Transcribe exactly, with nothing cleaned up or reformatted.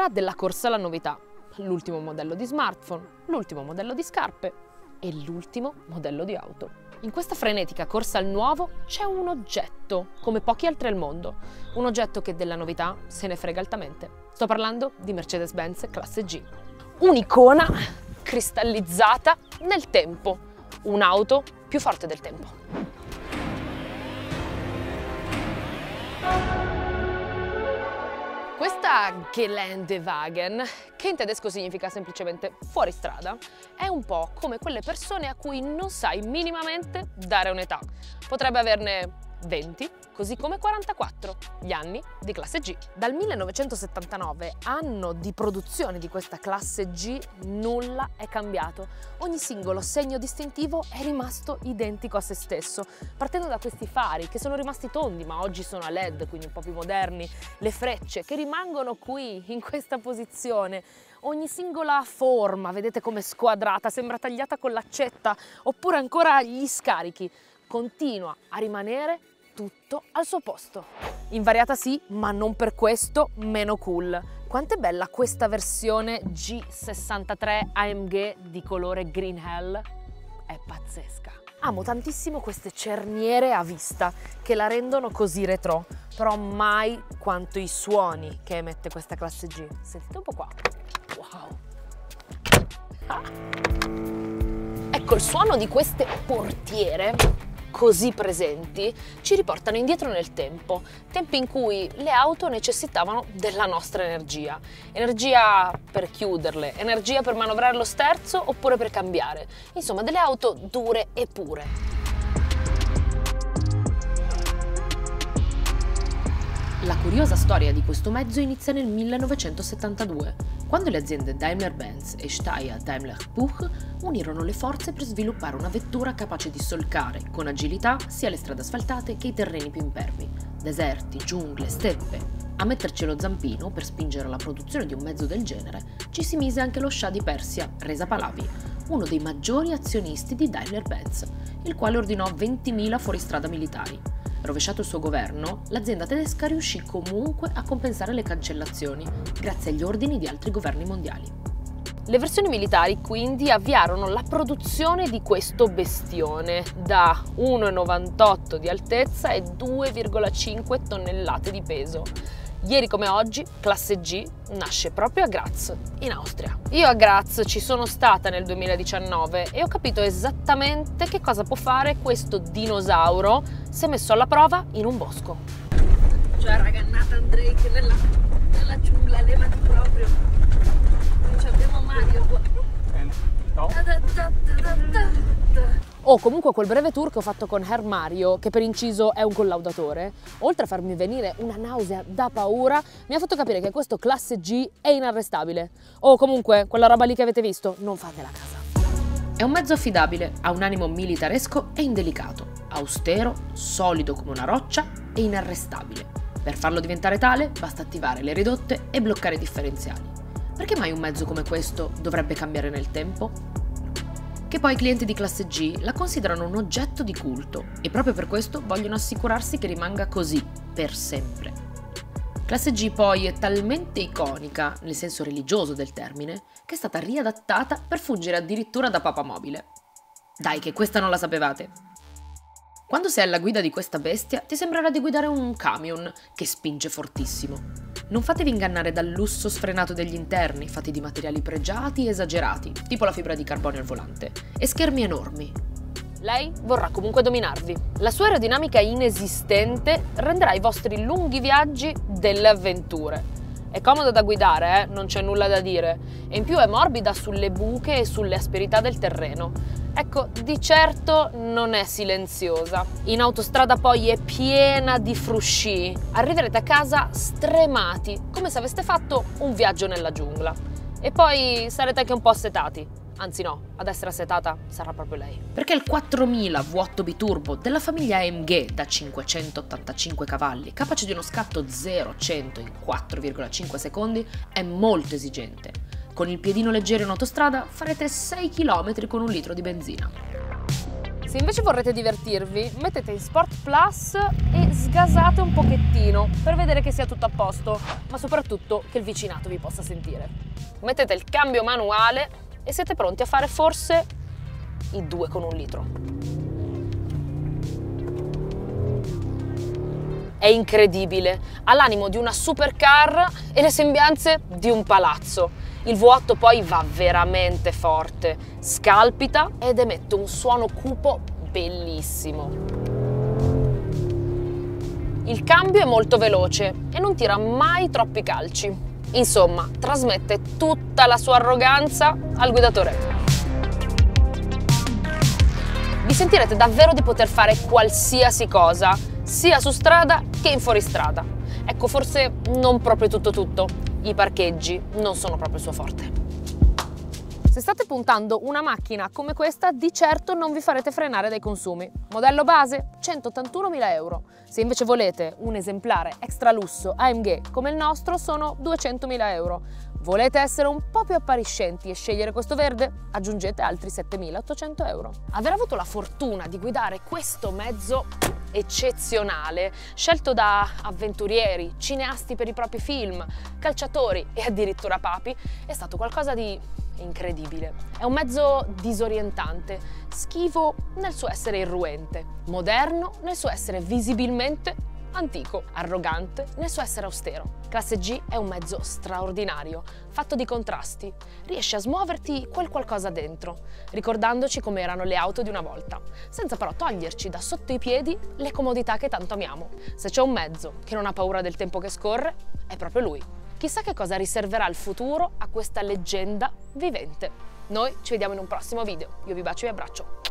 l'era della corsa alla novità. L'ultimo modello di smartphone, l'ultimo modello di scarpe e l'ultimo modello di auto. In questa frenetica corsa al nuovo c'è un oggetto, come pochi altri al mondo. Un oggetto che della novità se ne frega altamente. Sto parlando di Mercedes-Benz Classe G. Un'icona cristallizzata nel tempo. Un'auto più forte del tempo. Questa Geländewagen, che in tedesco significa semplicemente fuori strada, è un po' come quelle persone a cui non sai minimamente dare un'età. Potrebbe averne venti, così come quarantaquattro, gli anni di Classe G. Dal millenovecentosettantanove, anno di produzione di questa Classe G, nulla è cambiato. Ogni singolo segno distintivo è rimasto identico a se stesso, partendo da questi fari che sono rimasti tondi ma oggi sono a L E D, quindi un po' più moderni, le frecce che rimangono qui in questa posizione. Ogni singola forma, vedete com'è squadrata, sembra tagliata con l'accetta, oppure ancora gli scarichi, continua a rimanere tutto al suo posto. Invariata sì, ma non per questo meno cool. Quanto è bella questa versione G sessantatré A M G di colore Green Hell? È pazzesca. Amo tantissimo queste cerniere a vista che la rendono così retro, però mai quanto i suoni che emette questa Classe G. Sentite un po' qua. Wow! Ah. Ecco, il suono di queste portiere così presenti ci riportano indietro nel tempo, tempi in cui le auto necessitavano della nostra energia. Energia per chiuderle, energia per manovrare lo sterzo oppure per cambiare. Insomma, delle auto dure e pure. La curiosa storia di questo mezzo inizia nel millenovecentosettantadue, quando le aziende Daimler-Benz e Steyr-Daimler-Puch unirono le forze per sviluppare una vettura capace di solcare con agilità sia le strade asfaltate che i terreni più impervi, deserti, giungle, steppe. A metterci lo zampino per spingere alla produzione di un mezzo del genere ci si mise anche lo scià di Persia, Reza Pahlavi, uno dei maggiori azionisti di Daimler-Benz, il quale ordinò ventimila fuoristrada militari. Rovesciato il suo governo, l'azienda tedesca riuscì comunque a compensare le cancellazioni, grazie agli ordini di altri governi mondiali. Le versioni militari quindi avviarono la produzione di questo bestione da uno virgola novantotto di altezza e due virgola cinque tonnellate di peso. Ieri come oggi, Classe G nasce proprio a Graz, in Austria. Io a Graz ci sono stata nel duemiladiciannove e ho capito esattamente che cosa può fare questo dinosauro se messo alla prova in un bosco. Cioè, raga, Nathan Drake nella, nella giungla, levati proprio. Non ci abbiamo Mario qua. O comunque quel breve tour che ho fatto con Her Mario, che per inciso è un collaudatore, oltre a farmi venire una nausea da paura, mi ha fatto capire che questo Classe G è inarrestabile. O comunque quella roba lì che avete visto, non fatela a casa. È un mezzo affidabile, ha un animo militaresco e indelicato, austero, solido come una roccia e inarrestabile. Per farlo diventare tale basta attivare le ridotte e bloccare i differenziali. Perché mai un mezzo come questo dovrebbe cambiare nel tempo? Che poi i clienti di Classe G la considerano un oggetto di culto e proprio per questo vogliono assicurarsi che rimanga così, per sempre. Classe G poi è talmente iconica, nel senso religioso del termine, che è stata riadattata per fungere addirittura da papamobile. Dai, che questa non la sapevate! Quando sei alla guida di questa bestia ti sembrerà di guidare un camion che spinge fortissimo. Non fatevi ingannare dal lusso sfrenato degli interni, fatti di materiali pregiati e esagerati, tipo la fibra di carbonio al volante, e schermi enormi. Lei vorrà comunque dominarvi. La sua aerodinamica inesistente renderà i vostri lunghi viaggi delle avventure. È comoda da guidare, eh? Non c'è nulla da dire, e in più è morbida sulle buche e sulle asperità del terreno. Ecco, di certo non è silenziosa. In autostrada poi è piena di frusci. Arriverete a casa stremati, come se aveste fatto un viaggio nella giungla. E poi sarete anche un po' assetati. Anzi no, ad essere assetata sarà proprio lei. Perché il quattromila V otto biturbo della famiglia A M G da cinquecentottantacinque cavalli, capace di uno scatto zero a cento in quattro virgola cinque secondi, è molto esigente. Con il piedino leggero in autostrada farete sei chilometri con un litro di benzina. Se invece vorrete divertirvi, mettete in Sport Plus e sgasate un pochettino per vedere che sia tutto a posto, ma soprattutto che il vicinato vi possa sentire. Mettete il cambio manuale e siete pronti a fare forse i due con un litro. È incredibile, ha l'animo di una supercar e le sembianze di un palazzo. Il V otto poi va veramente forte, scalpita ed emette un suono cupo bellissimo. Il cambio è molto veloce e non tira mai troppi calci. Insomma, trasmette tutta la sua arroganza al guidatore. Vi sentirete davvero di poter fare qualsiasi cosa, sia su strada che in fuoristrada. Ecco, forse non proprio tutto tutto. I parcheggi non sono proprio il suo forte. Se state puntando una macchina come questa, di certo non vi farete frenare dai consumi. Modello base? centottantunomila euro. Se invece volete un esemplare extra lusso A M G come il nostro, sono duecentomila euro. Volete essere un po' più appariscenti e scegliere questo verde? Aggiungete altri settemilaottocento euro. Aver avuto la fortuna di guidare questo mezzo eccezionale, scelto da avventurieri, cineasti per i propri film, calciatori e addirittura papi, è stato qualcosa di incredibile. È un mezzo disorientante, schivo nel suo essere irruente, moderno nel suo essere visibilmente antico, arrogante nel suo essere austero. Classe G è un mezzo straordinario, fatto di contrasti. Riesce a smuoverti quel qualcosa dentro, ricordandoci come erano le auto di una volta, senza però toglierci da sotto i piedi le comodità che tanto amiamo. Se c'è un mezzo che non ha paura del tempo che scorre, è proprio lui. Chissà che cosa riserverà il futuro a questa leggenda vivente. Noi ci vediamo in un prossimo video. Io vi bacio e vi abbraccio.